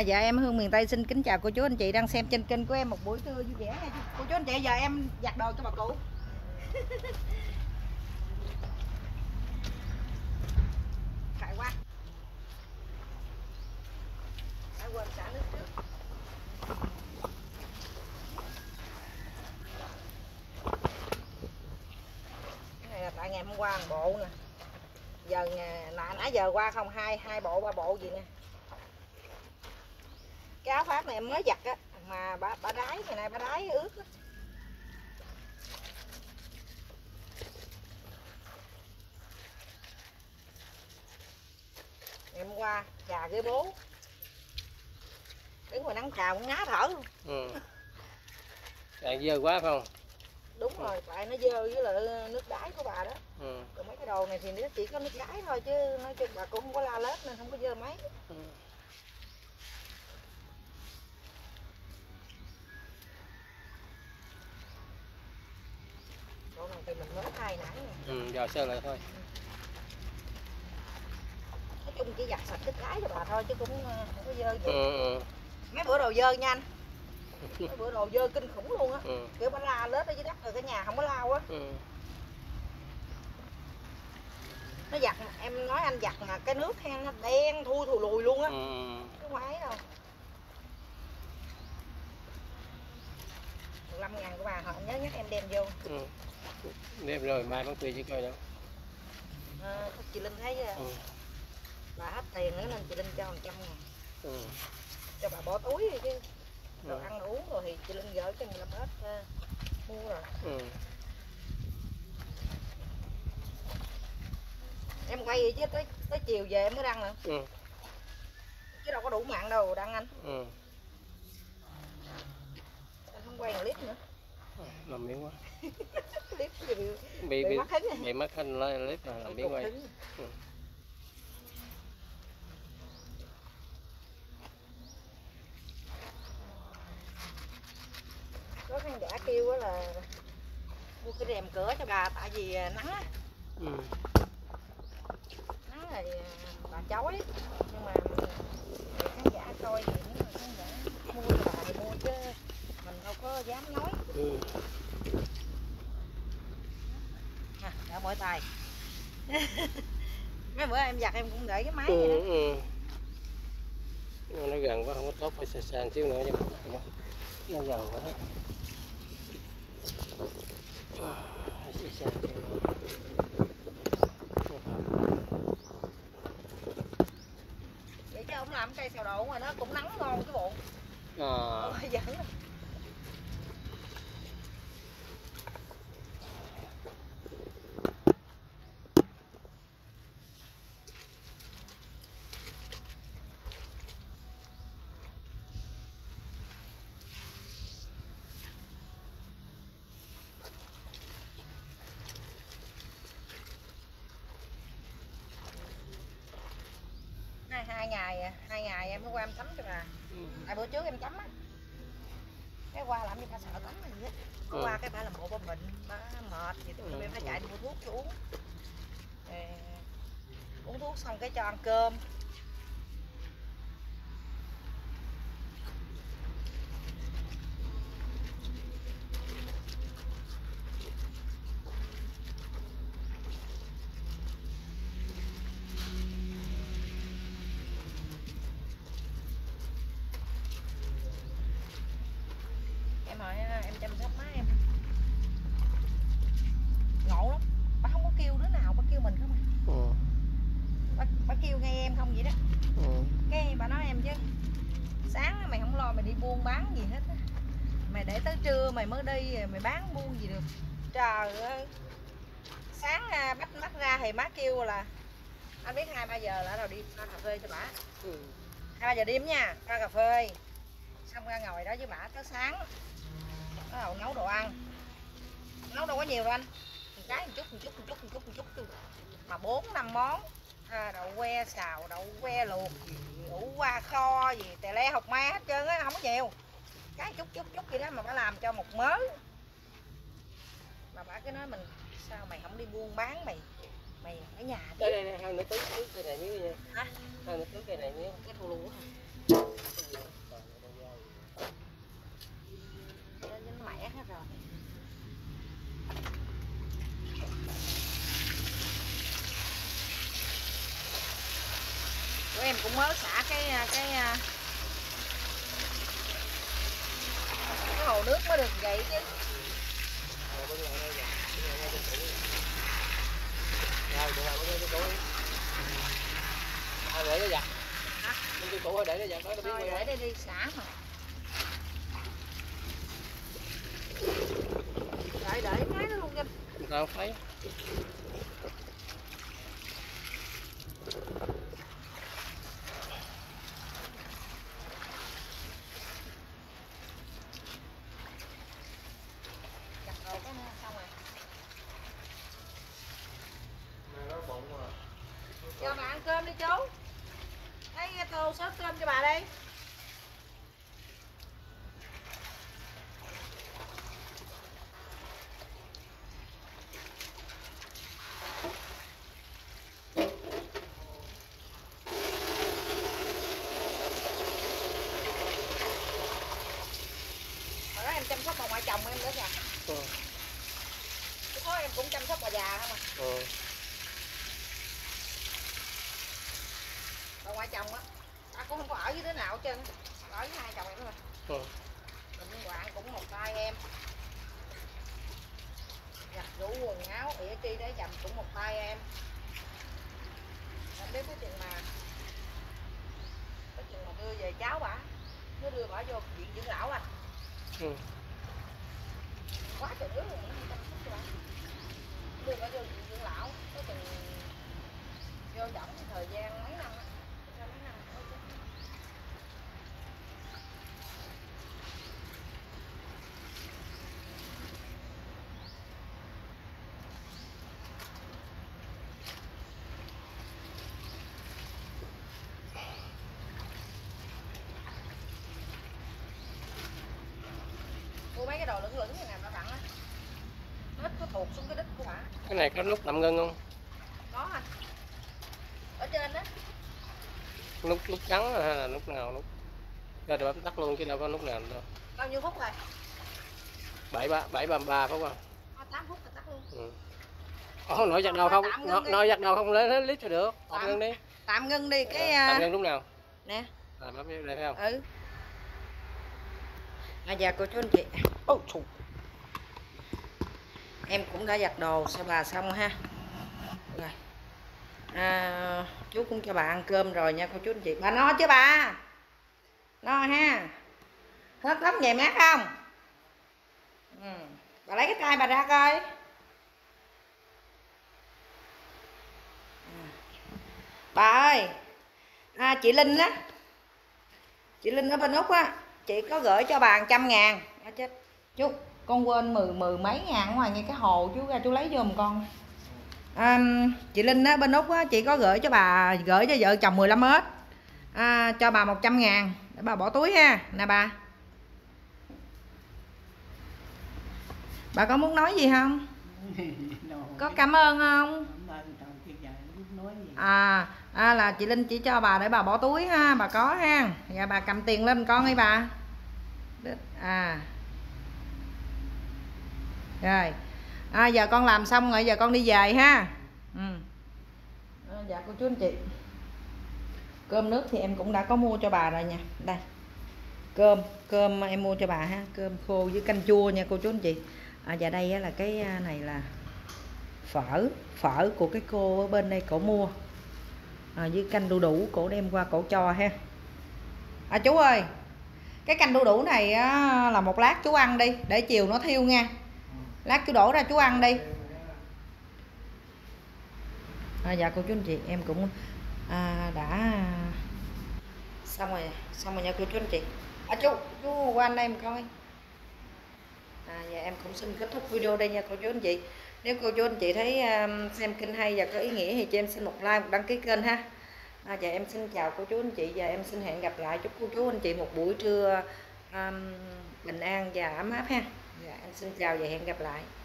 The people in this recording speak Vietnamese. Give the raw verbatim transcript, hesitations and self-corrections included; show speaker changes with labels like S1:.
S1: dạ em Hương miền Tây xin kính chào cô chú anh chị đang xem trên kênh của em một buổi trưa vui vẻ nha cô chú anh chị. Giờ em giặt đồ cho bà cụ. Phải quá. Đã quên xả nước trước. Cái này là tại ngày hôm qua một bộ nè. Giờ nãy nãy giờ qua không hai hai bộ ba bộ gì nè. Cái áo khoác này em mới giặt á mà bà bà đáy ngày nay bà đáy ướt á. Ngày hôm qua gà ghê bố. Đứng ngoài nắng trào cũng ngá thở luôn.
S2: Ừ. Càng dơ quá phải không?
S1: Đúng rồi, tại nó dơ với lại nước đáy của bà đó.
S2: Ừ.
S1: Còn mấy cái đồ này thì nó chỉ có nước đáy thôi chứ nói chung bà cũng không có la lết nên không có dơ mấy.
S2: Ừ.
S1: Đồ này thì mình mới thay nãy nè.
S2: Ừ, giờ sơ lại thôi.
S1: Nói chung chỉ giặt sạch cái cái cho bà thôi chứ cũng không có dơ gì.
S2: Ừ, ừ.
S1: Mấy bữa đồ dơ nha anh. Mấy bữa đồ dơ kinh khủng luôn á.
S2: Ừ.
S1: Kiểu bà la lết ở dưới đất rồi cái nhà không có lau á.
S2: Ừ.
S1: Nó giặt em nói anh giặt mà cái nước hen nó đen thui thù lùi luôn á.
S2: Ừ.
S1: Chứ không ấy đâu. mười lăm ngàn của bà họ nhớ nhắc em đem vô.
S2: Ừ. Đem rồi mai bán tùy chứ coi đâu.
S1: À, chị Linh thấy
S2: Ừ.
S1: bà hết tiền nữa nên chị Linh cho một trăm ngàn.
S2: Ừ.
S1: Cho bà bỏ túi đi chứ. Đồ
S2: Ừ.
S1: ăn đồ uống rồi thì chị Linh gửi cho mười lăm hết uh, mua rồi.
S2: Ừ.
S1: Em quay vậy chứ tới tới chiều về em mới đăng nữa.
S2: Ừ.
S1: Chứ đâu có đủ mạng đâu đăng anh.
S2: Ừ.
S1: Anh không quay clip nữa.
S2: Làm miếng quá.
S1: Clip gì bị
S2: Bị
S1: bị mắc hứng.
S2: bị mắc hình lên clip là làm miếng quay. Ừ.
S1: Có khán giả kêu á là mua cái rèm cửa cho bà tại vì nắng á.
S2: Ừ.
S1: Nắng thì bà chói nhưng mà khán giả coi thì nếu mà khán giả mua cho bà thì mua chứ mình đâu có dám nói.
S2: Ừ.
S1: À, đỡ mỏi tay. Mấy bữa em giặt em cũng để cái máy
S2: Ừ.
S1: vậy đó.
S2: Ừ. Nhưng mà nó gần quá không có tốt, phải xa xa xíu nữa chứ nó gần quá.
S1: Vậy chứ ông làm cây xào đậu mà nó cũng nắng ngon cái bộ.
S2: À.
S1: Ôi, giỡn. Hai, hai ngày hai ngày em mới qua em tắm cho bà.
S2: Ừ.
S1: Tại bữa trước em tắm á cái qua làm gì bà sợ tắm gì á.
S2: Ừ.
S1: Qua cái bà làm bộ bà bệnh bà mệt vậy tụi em phải chạy đi mua thuốc cho uống. Rồi, uống thuốc xong cái cho ăn cơm. Em hỏi em chăm sóc má em ngộ lắm, bà không có kêu đứa nào, bà kêu mình không à.
S2: Ừ.
S1: bà, bà kêu ngay em không vậy đó.
S2: Ừ.
S1: Cái bà nói em chứ sáng mày không lo mày đi buôn bán gì hết á, mày để tới trưa mày mới đi mày bán buôn gì được. Trời ơi, sáng bắt mắt ra thì má kêu là anh biết hai ba giờ là đâu đi ra cà phê cho bả.
S2: Ừ.
S1: Hai ba giờ đêm nha, ra cà phê xong ra ngồi đó với bả tới sáng bắt đầu nấu đồ ăn. Nấu đâu có nhiều đâu anh, một cái một chút một chút một chút một chút một chút mà bốn năm món. À, đậu que xào, đậu que luộc, ủ qua kho gì tè le hột ma hết trơn á, không có nhiều. Cái chút chút chút gì đó mà bả làm cho một mớ. Mà bả cứ nói mình sao mày không đi buôn bán, mày mày ở nhà đi.
S2: Đây đây này, hai nữa tứ tứ cây này miếng nha.
S1: Hả?
S2: Hai nữa tứ cây này miếng.
S1: Cái thù lù hả? cũng mới xả cái cái cái hồ nước mới được vậy chứ.
S2: Rồi, được rồi, cái cũ đi. À, để nó giặt.
S1: Hả?
S2: Cái cũ để nó giặt đó, nó biết.
S1: Rồi, để đây đi xả mà. Đợi, để cái nó luôn Vinh.
S2: Không thấy.
S1: Giặt đồ cái nữa xong rồi. Cho bà ăn cơm đi chú. Lấy tô sốt cơm cho bà đi. Hồi đó em chăm sóc bà ngoại chồng em nữa kìa.
S2: Ừ.
S1: Lúc đó em cũng chăm sóc bà già không à.
S2: Ừ.
S1: Bà ngoại chồng á, ta cũng không có ở với đứa nào hết trơn, ở với hai chồng em thôi.
S2: Ừ.
S1: Mình bạn cũng một tay em. Giặt giũ quần áo ỉa chi để dầm cũng một tay em. Em biết cái chuyện mà cái chuyện mà đưa về cháu bả, nó đưa bả vô viện dưỡng lão à.
S2: Ừ.
S1: Quá trời đứa rồi, nó chăm sóc cho bả. Đưa bả vô viện dưỡng lão, cái chừng vô trọng thời gian mấy năm á. Sao mấy năm thôi chứ. Mua mấy cái đồ lửng lửng này nè bà tặng á. Nó có tuột xuống cái đít của bả.
S2: Cái này có nút tạm ngưng không?
S1: Có anh. Ở trên đó.
S2: Nút nút trắng hay là nút nào nút? Rồi bấm tắt luôn chứ đâu có nút nào đâu.
S1: Bao nhiêu phút rồi?
S2: Bảy ba bảy ba ba phút à?
S1: tám phút là tắt luôn.
S2: Ừ. Ồ, nói giặt đầu không? Nói, nói giặt đầu không lấy lấy lít cho được. Tạm, tạm ngưng đi.
S1: Tạm ngưng đi cái
S2: À, tạm ngưng lúc nào?
S1: Nè.
S2: À, bấm vô đây phải không?
S1: Ừ. À dạ cô chú anh chị. Ô oh, em cũng đã giặt đồ cho bà xong ha. Rồi. À, chú cũng cho bà ăn cơm rồi nha cô chú anh chị. Bà no chứ bà? No ha. Hớt lắm vậy mát không? Ừ. Bà lấy cái tay bà ra coi. Bà ơi, à, chị Linh á, chị Linh ở bên Úc á, chị có gửi cho bà một trăm ngàn. À, chết. Chú, con quên mười mười mấy ngàn ngoài ngay cái hồ, chú ra chú lấy giùm con. À, chị Linh á bên Úc á, chị có gửi cho bà, gửi cho vợ chồng mười lăm ếch, à, cho bà một trăm ngàn để bà bỏ túi ha. Nè bà. Bà có muốn nói gì không? Có cảm ơn không? À, à là chị Linh chỉ cho bà để bà bỏ túi ha, bà có ha. Dạ bà cầm tiền lên con đi bà. À. Rồi. À, giờ con làm xong rồi, giờ con đi về ha. Ừ. À, dạ cô chú anh chị. Cơm nước thì em cũng đã có mua cho bà rồi nha. Đây. Cơm, cơm em mua cho bà ha, cơm khô với canh chua nha cô chú anh chị. À, và đây là cái này là phở, phở của cái cô ở bên đây cổ mua. À, với canh đu đủ cổ đem qua cổ cho ha. À chú ơi, cái canh đu đủ này á, là một lát chú ăn đi để chiều nó thiêu nha. Lát chú đổ ra chú ăn đi. À, dạ cô chú anh chị, em cũng à, đã xong rồi, xong rồi nha cô chú anh chị. À chú, chú qua anh đây mà coi. À, dạ em cũng xin kết thúc video đây nha cô chú anh chị. Nếu cô chú anh chị thấy um, xem kênh hay và có ý nghĩa thì cho em xin một like, một đăng ký kênh ha. À, dạ em xin chào cô chú anh chị và em xin hẹn gặp lại chúc cô chú anh chị một buổi trưa um, bình an và ấm áp ha. Dạ em xin chào và hẹn gặp lại.